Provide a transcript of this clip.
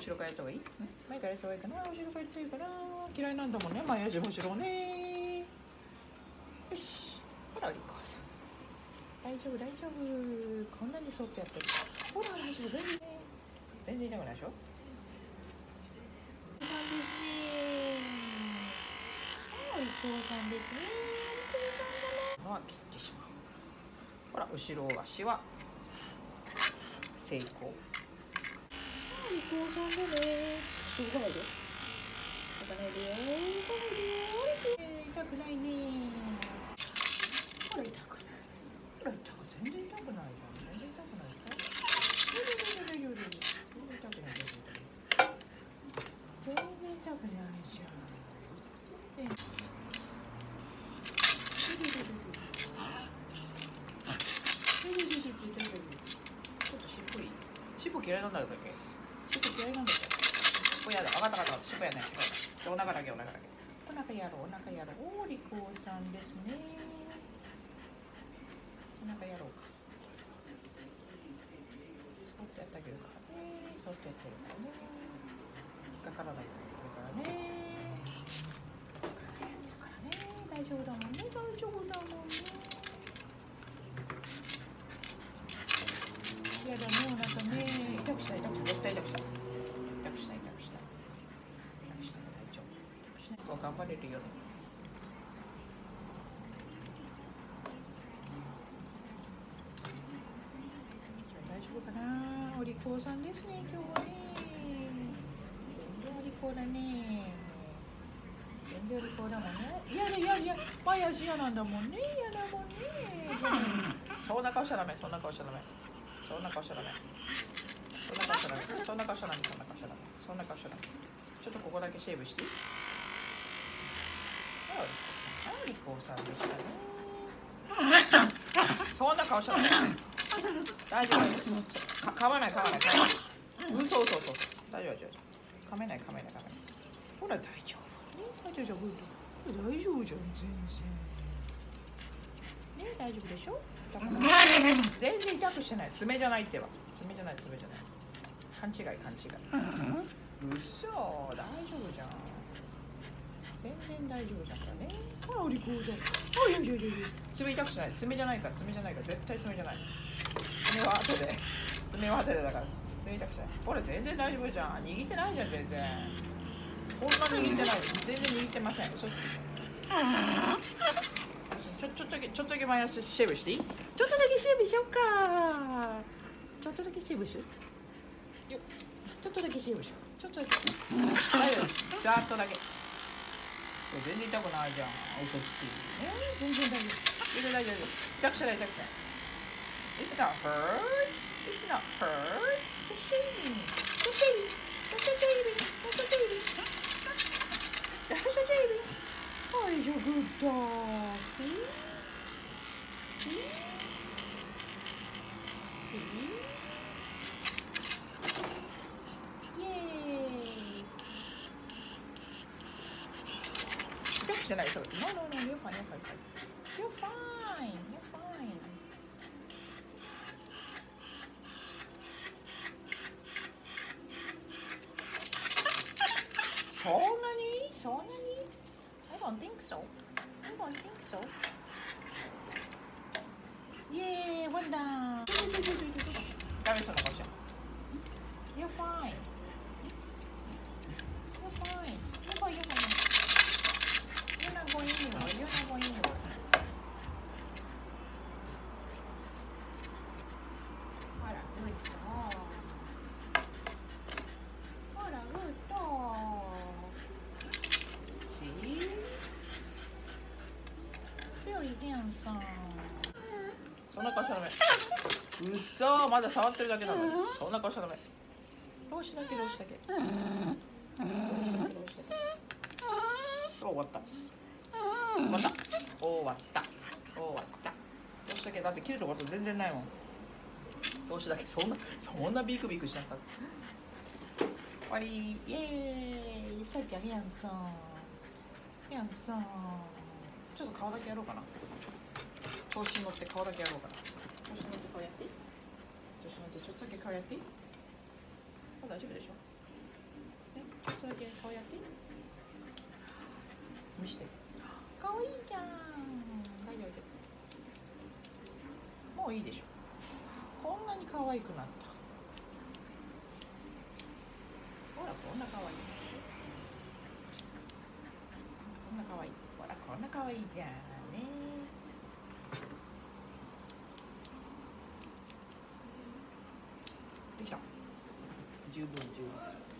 後ろからやった方がいい？前からやった方がいいかな？後ろからやった方がいいかな？嫌いなんだもんね、前足も後ろね。よし、ほらお利口さん、大丈夫大丈夫、こんなにそっとやってる。ほら大丈夫、全然痛くないでしょ。そうなんですね。お利口さんですね。のは切ってしまう。ほら後ろ足は成功。お利口さんだね。ちょっと動かないで。動かないでよ。痛くないね。ほら痛くない。ほら全然痛くないじゃん。全然痛くないでしょ。大丈夫。全然痛くないじゃん。全然。ちょっと尻尾いい。尻尾嫌いなんだっけ？尻尾嫌いなんだっけ？尻尾やだ。分かった。尻尾やね。お腹だけ。お腹やろう。お利口さんですね。お腹やろうか。そっとやってあげるからね。そっとやってるからね。引っかからないからね。大丈夫だもんね。嫌だね、お腹ね。痛くしない。絶対痛くしない。大丈夫。頑張れるよね。大丈夫かな。お利口さんですね、今日はね。全然お利口だね。全然お利口だもんね。いや、前足嫌なんだもんね。嫌だもんね。そんな顔しちゃダメ。そんな顔しちゃダメ。ちょっとここだけシェーブしていい？お利口さんでしたね。そんな顔しちゃダメ。大丈夫。噛まない。嘘。大丈夫。噛めない。ほら大丈夫。大丈夫じゃん、全然。ね、大丈夫でしょ？全然痛くしてない。爪じゃないってば。爪じゃない。勘違い。嘘、大丈夫じゃん。全然大丈夫じゃんからね。ほらお利口じゃん。爪痛くしない。爪じゃないから。絶対爪じゃない。爪は後でだから。爪痛くしない。ほら全然大丈夫じゃん。握ってないじゃん、全然。こんな握ってない。全然握ってません。嘘つき。ちょっとだけ前足シェーブしていい？ちょっとだけシェーブしようか。ちょっとだけシェーブしよう。よっ。ちょっとだけシェーブしよう。ちょっとだけ。ざーっとだけ。全然痛くないじゃん。嘘つき。全然大丈夫。痛くしない。It's not hurt. Just shaving. Oh, you're a good dog. See? Yay! That's nice. No, you're fine. You're fine. そんなに I don't think so. Yay, one down. ダメ、そんな顔しちゃう。You're fine. You're not going anywhere. ほら、グッド。See? Very handsome. そんな顔しちゃダメ。うっそ、まだ触ってるだけなのに。そんな顔しちゃダメ。ローシだけ。終わった。ローシだけだって切るところ全然ないもん。ローシだけそんなビクビクしなかった。終わり。イエーイ。さっちゃんヘンソン。ちょっと顔だけやろうかな。調子に乗って顔だけやろうかな。調子に乗って顔やっていい？ちょっとだけ顔やっていい？大丈夫でしょ？ 顔やって見して。かわいいじゃん。大丈夫。もういいでしょ。こんなに可愛くなった。ほらこんな可愛い。こんな可愛い。ほらこんな可愛いじゃんね。できた。十分十分。